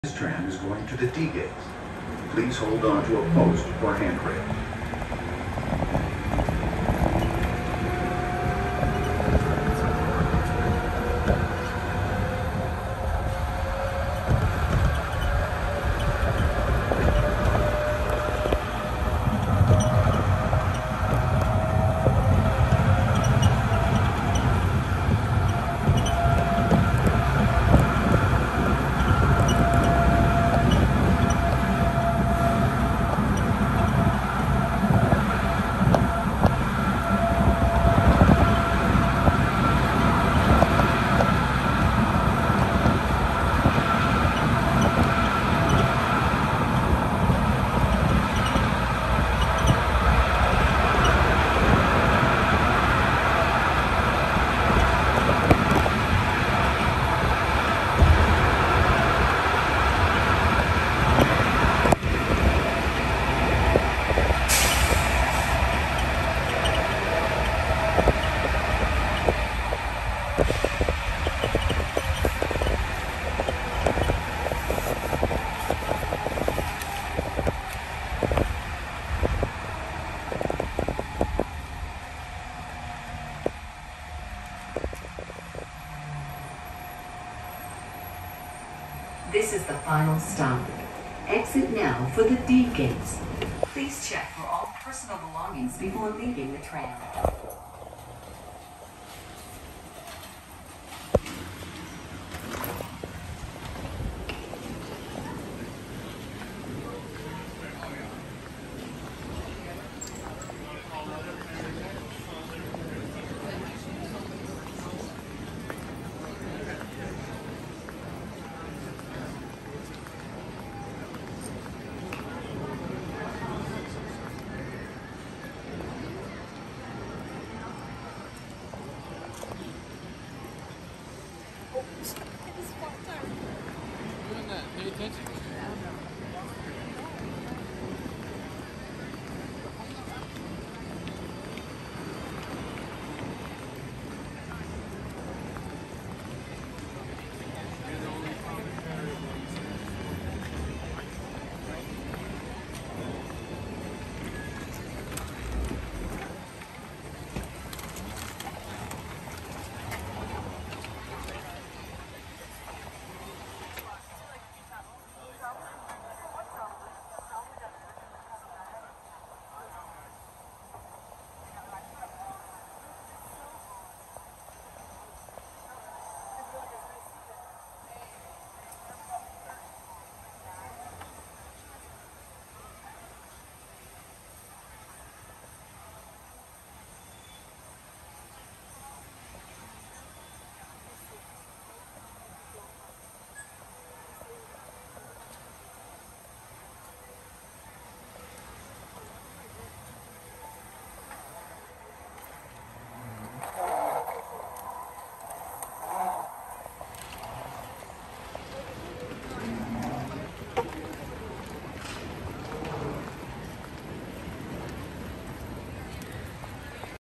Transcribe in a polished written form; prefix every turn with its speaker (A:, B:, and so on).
A: This tram is going to the D gate. Please hold on to a post or handrail.
B: This is the final stop. Exit now for the D gates. Please check for all personal belongings before leaving the tram.
C: Doing that. Pay attention.